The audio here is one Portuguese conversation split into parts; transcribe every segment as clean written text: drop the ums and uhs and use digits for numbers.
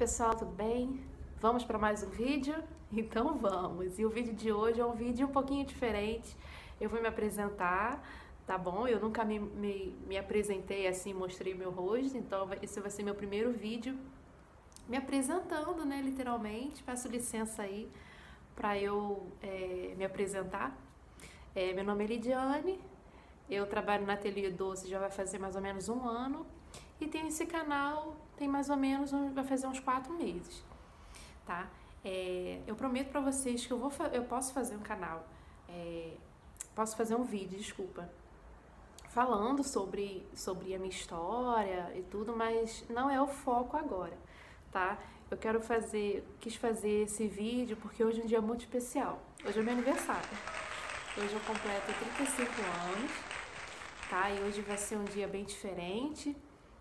pessoal, tudo bem? Vamos para mais um vídeo? Então vamos! E o vídeo de hoje é um vídeo um pouquinho diferente. Eu vou me apresentar, tá bom? Eu nunca me apresentei assim, mostrei meu rosto, então esse vai ser meu primeiro vídeo me apresentando, né, literalmente. Peço licença aí para eu me apresentar. Meu nome é Lidiane, eu trabalho na Ateliê Doce, já vai fazer mais ou menos um ano. E tenho esse canal, tem mais ou menos, vai fazer uns 4 meses, tá? Eu prometo pra vocês que eu posso fazer um canal, posso fazer um vídeo, desculpa, falando sobre a minha história e tudo, mas não é o foco agora, tá? Quis fazer esse vídeo porque hoje é um dia muito especial. Hoje é meu aniversário. Hoje eu completo 35 anos, tá? E hoje vai ser um dia bem diferente.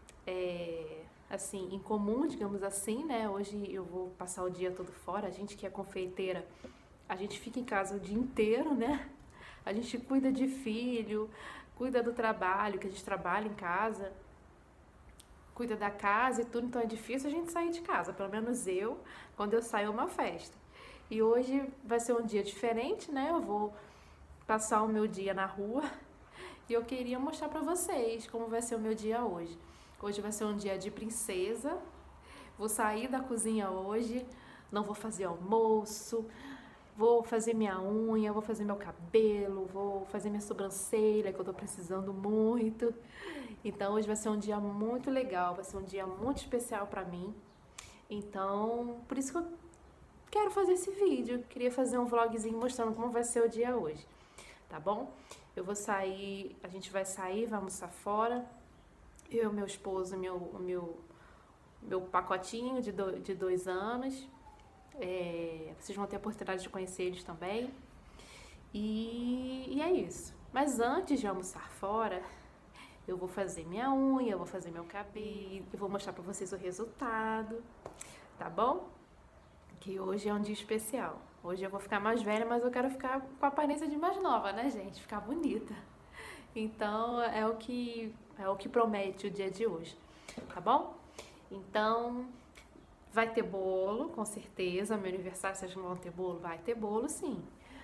Assim, incomum, digamos assim, né? Hoje eu vou passar o dia todo fora. A gente que é confeiteira, a gente fica em casa o dia inteiro, né? A gente cuida de filho, cuida do trabalho, que a gente trabalha em casa, cuida da casa e tudo, então é difícil a gente sair de casa. Pelo menos quando eu saio é uma festa. E hoje vai ser um dia diferente, né? Eu vou passar o meu dia na rua e eu queria mostrar pra vocês como vai ser o meu dia hoje. Hoje vai ser um dia de princesa, vou sair da cozinha hoje, não vou fazer almoço, vou fazer minha unha, vou fazer meu cabelo, vou fazer minha sobrancelha, que eu tô precisando muito. Então hoje vai ser um dia muito legal, vai ser um dia muito especial pra mim. Então, por isso que eu quero fazer esse vídeo, queria fazer um vlogzinho mostrando como vai ser o dia hoje, tá bom? Eu vou sair, a gente vai sair, vai almoçar fora. Eu, meu esposo, meu pacotinho de 2 anos. Vocês vão ter a oportunidade de conhecer eles também. E é isso. Mas antes de almoçar fora, eu vou fazer minha unha, eu vou fazer meu cabelo, eu vou mostrar pra vocês o resultado, tá bom? Que hoje é um dia especial. Hoje eu vou ficar mais velha, mas eu quero ficar com a aparência de mais nova, né, gente? Ficar bonita. Então, é o que promete o dia de hoje, tá bom? Então, vai ter bolo, com certeza. Meu aniversário, vocês não vão ter bolo? Vai ter bolo, sim.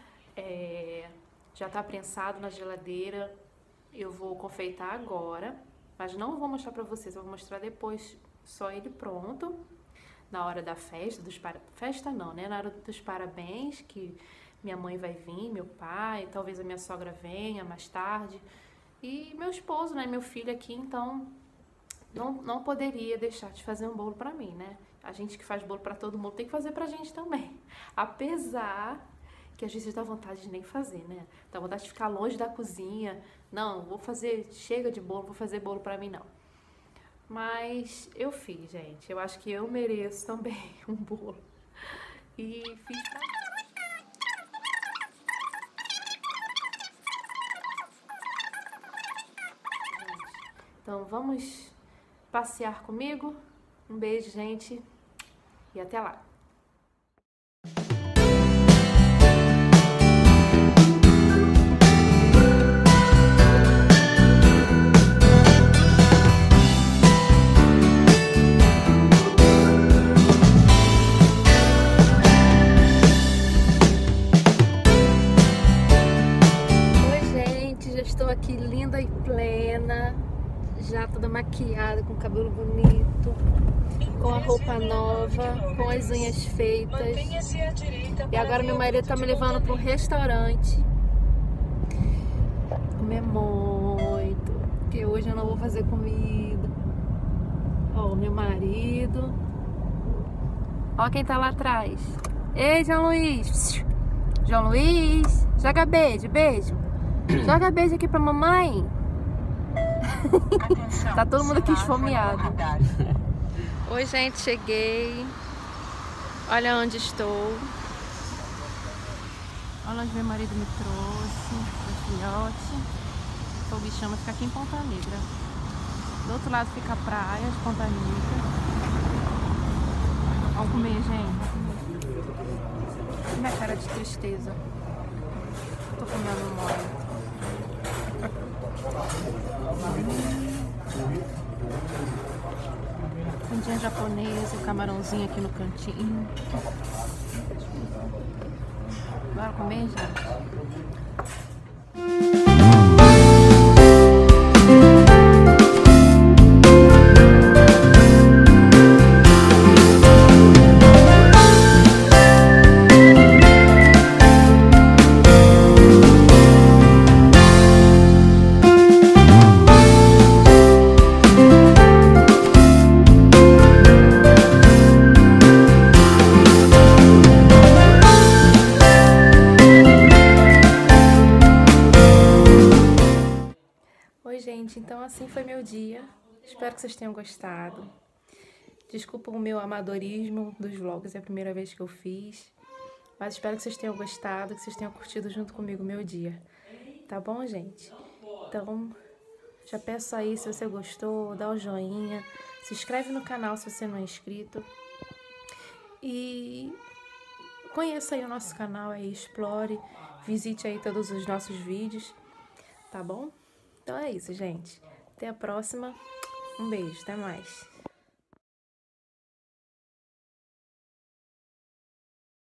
Já tá prensado na geladeira. Eu vou confeitar agora, mas não vou mostrar pra vocês. Eu vou mostrar depois, só ele pronto. Na hora da festa, festa não, né? Na hora dos parabéns, que minha mãe vai vir, meu pai, talvez a minha sogra venha mais tarde. E meu esposo, né, meu filho aqui, então não poderia deixar de fazer um bolo pra mim, né? A gente que faz bolo pra todo mundo tem que fazer pra gente também. Apesar que às vezes dá vontade de nem fazer, né? Dá vontade de ficar longe da cozinha. Não, chega de bolo, vou fazer bolo pra mim, não. Mas eu fiz, gente. Eu acho que eu mereço também um bolo. E fiz pra mim. Então vamos passear comigo. Um beijo, gente, e até lá. Oi, gente, já estou aqui linda e plena. Já toda maquiada, com o cabelo bonito, com a roupa nova, com as unhas feitas. E agora meu marido tá me levando para um restaurante comer muito, porque hoje eu não vou fazer comida. Ó, o meu marido. Ó quem tá lá atrás. Ei, João Luiz. João Luiz, joga beijo, beijo. Joga beijo aqui pra mamãe. Tá todo mundo aqui esfomeado. Oi, gente, cheguei. Olha onde estou. Olha onde meu marido me trouxe. O filhote. O bichão vai ficar aqui em Ponta Negra. Do outro lado fica a praia de Ponta Negra. Vamos comer, gente. Minha cara de tristeza. Tô comendo mole. Saladinha japonesa, o camarãozinho aqui no cantinho. Bora comer, gente? Oi, gente, então assim foi meu dia. Espero que vocês tenham gostado. Desculpa o meu amadorismo dos vlogs, é a primeira vez que eu fiz. Mas espero que vocês tenham gostado, que vocês tenham curtido junto comigo o meu dia. Tá bom, gente? Então, já peço aí, se você gostou, dá o joinha. Se inscreve no canal se você não é inscrito. E conheça aí o nosso canal aí, explore. Visite aí todos os nossos vídeos. Tá bom? Então é isso, gente. Até a próxima. Um beijo, até mais.